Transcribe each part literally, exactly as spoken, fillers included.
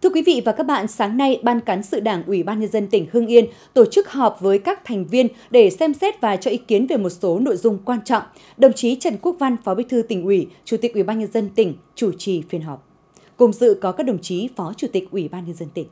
Thưa quý vị và các bạn, sáng nay, Ban Cán sự Đảng Ủy ban Nhân dân tỉnh Hưng Yên tổ chức họp với các thành viên để xem xét và cho ý kiến về một số nội dung quan trọng. Đồng chí Trần Quốc Văn, Phó Bí thư Tỉnh ủy, Chủ tịch Ủy ban Nhân dân tỉnh chủ trì phiên họp. Cùng dự có các đồng chí Phó Chủ tịch Ủy ban Nhân dân tỉnh.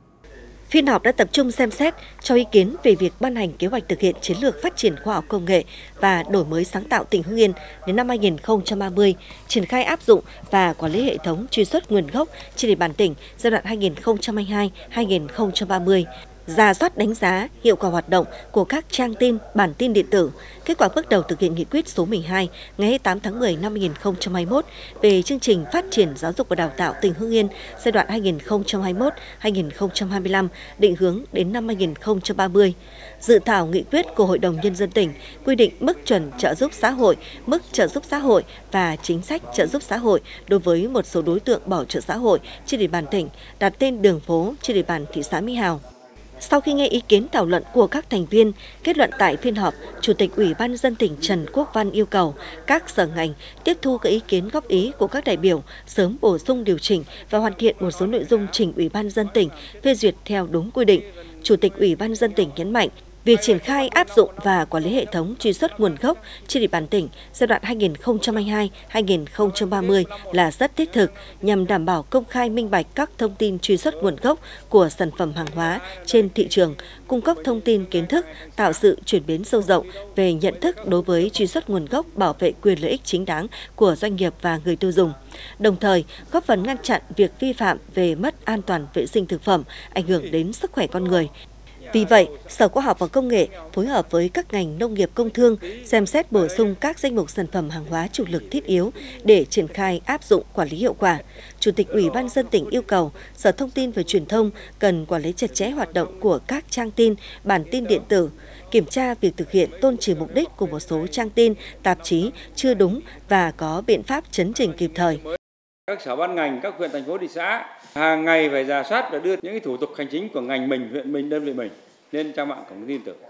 Phiên họp đã tập trung xem xét, cho ý kiến về việc ban hành kế hoạch thực hiện chiến lược phát triển khoa học công nghệ và đổi mới sáng tạo tỉnh Hưng Yên đến năm hai nghìn không trăm ba mươi, triển khai áp dụng và quản lý hệ thống truy xuất nguồn gốc trên địa bàn tỉnh giai đoạn hai nghìn không trăm hai mươi hai đến hai nghìn không trăm ba mươi. Rà soát đánh giá hiệu quả hoạt động của các trang tin, bản tin điện tử, kết quả bước đầu thực hiện nghị quyết số mười hai ngày hai mươi tám tháng mười năm hai nghìn không trăm hai mươi mốt về chương trình phát triển giáo dục và đào tạo tỉnh Hưng Yên giai đoạn hai nghìn không trăm hai mươi mốt đến hai nghìn không trăm hai mươi lăm, định hướng đến năm hai nghìn không trăm ba mươi. Dự thảo nghị quyết của Hội đồng Nhân dân tỉnh quy định mức chuẩn trợ giúp xã hội, mức trợ giúp xã hội và chính sách trợ giúp xã hội đối với một số đối tượng bảo trợ xã hội trên địa bàn tỉnh, đặt tên đường phố trên địa bàn thị xã Mỹ Hào. Sau khi nghe ý kiến thảo luận của các thành viên, kết luận tại phiên họp, Chủ tịch Ủy ban Nhân dân tỉnh Trần Quốc Văn yêu cầu các sở ngành tiếp thu các ý kiến góp ý của các đại biểu, sớm bổ sung điều chỉnh và hoàn thiện một số nội dung trình Ủy ban Nhân dân tỉnh phê duyệt theo đúng quy định. Chủ tịch Ủy ban Nhân dân tỉnh nhấn mạnh, việc triển khai áp dụng và quản lý hệ thống truy xuất nguồn gốc trên địa bàn tỉnh giai đoạn hai nghìn không trăm hai mươi hai đến hai nghìn không trăm ba mươi là rất thiết thực nhằm đảm bảo công khai minh bạch các thông tin truy xuất nguồn gốc của sản phẩm hàng hóa trên thị trường, cung cấp thông tin kiến thức, tạo sự chuyển biến sâu rộng về nhận thức đối với truy xuất nguồn gốc, bảo vệ quyền lợi ích chính đáng của doanh nghiệp và người tiêu dùng, đồng thời góp phần ngăn chặn việc vi phạm về mất an toàn vệ sinh thực phẩm, ảnh hưởng đến sức khỏe con người. Vì vậy, Sở Khoa học và Công nghệ phối hợp với các ngành nông nghiệp, công thương xem xét bổ sung các danh mục sản phẩm hàng hóa chủ lực thiết yếu để triển khai áp dụng quản lý hiệu quả. Chủ tịch Ủy ban Nhân dân tỉnh yêu cầu Sở Thông tin và Truyền thông cần quản lý chặt chẽ hoạt động của các trang tin, bản tin điện tử, kiểm tra việc thực hiện tôn trì mục đích của một số trang tin, tạp chí chưa đúng và có biện pháp chấn chỉnh kịp thời. Các sở ban ngành, các huyện, thành phố, thị xã hàng ngày phải rà soát và đưa những cái thủ tục hành chính của ngành mình, huyện mình, đơn vị mình lên trang mạng cổng thông tin điện tử.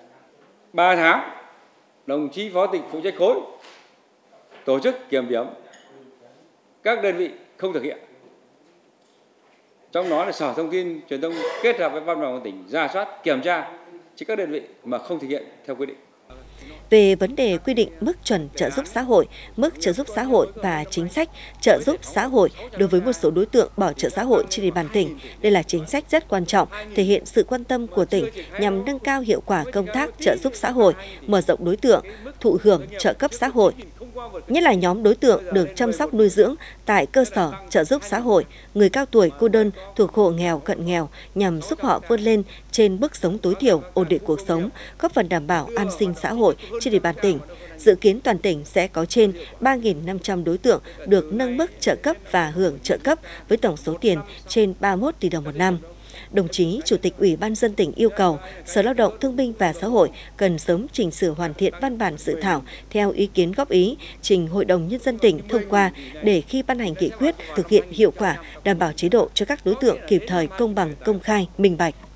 ba tháng, đồng chí Phó Tịch phụ trách khối tổ chức kiểm điểm các đơn vị không thực hiện. Trong đó là Sở Thông tin Truyền thông kết hợp với Văn phòng tỉnh rà soát kiểm tra trên các đơn vị mà không thực hiện theo quy định. Về vấn đề quy định mức chuẩn trợ giúp xã hội, mức trợ giúp xã hội và chính sách trợ giúp xã hội đối với một số đối tượng bảo trợ xã hội trên địa bàn tỉnh, đây là chính sách rất quan trọng, thể hiện sự quan tâm của tỉnh nhằm nâng cao hiệu quả công tác trợ giúp xã hội, mở rộng đối tượng thụ hưởng trợ cấp xã hội, nhất là nhóm đối tượng được chăm sóc nuôi dưỡng tại cơ sở trợ giúp xã hội, người cao tuổi cô đơn thuộc hộ nghèo cận nghèo nhằm giúp họ vươn lên trên mức sống tối thiểu, ổn định cuộc sống, góp phần đảm bảo an sinh xã hội trên địa bàn tỉnh. Dự kiến toàn tỉnh sẽ có trên ba nghìn năm trăm đối tượng được nâng mức trợ cấp và hưởng trợ cấp với tổng số tiền trên ba mươi mốt tỷ đồng một năm. Đồng chí Chủ tịch Ủy ban Nhân dân tỉnh yêu cầu Sở Lao động Thương binh và Xã hội cần sớm chỉnh sửa hoàn thiện văn bản dự thảo theo ý kiến góp ý, trình Hội đồng Nhân dân tỉnh thông qua để khi ban hành nghị quyết thực hiện hiệu quả, đảm bảo chế độ cho các đối tượng kịp thời, công bằng, công khai, minh bạch.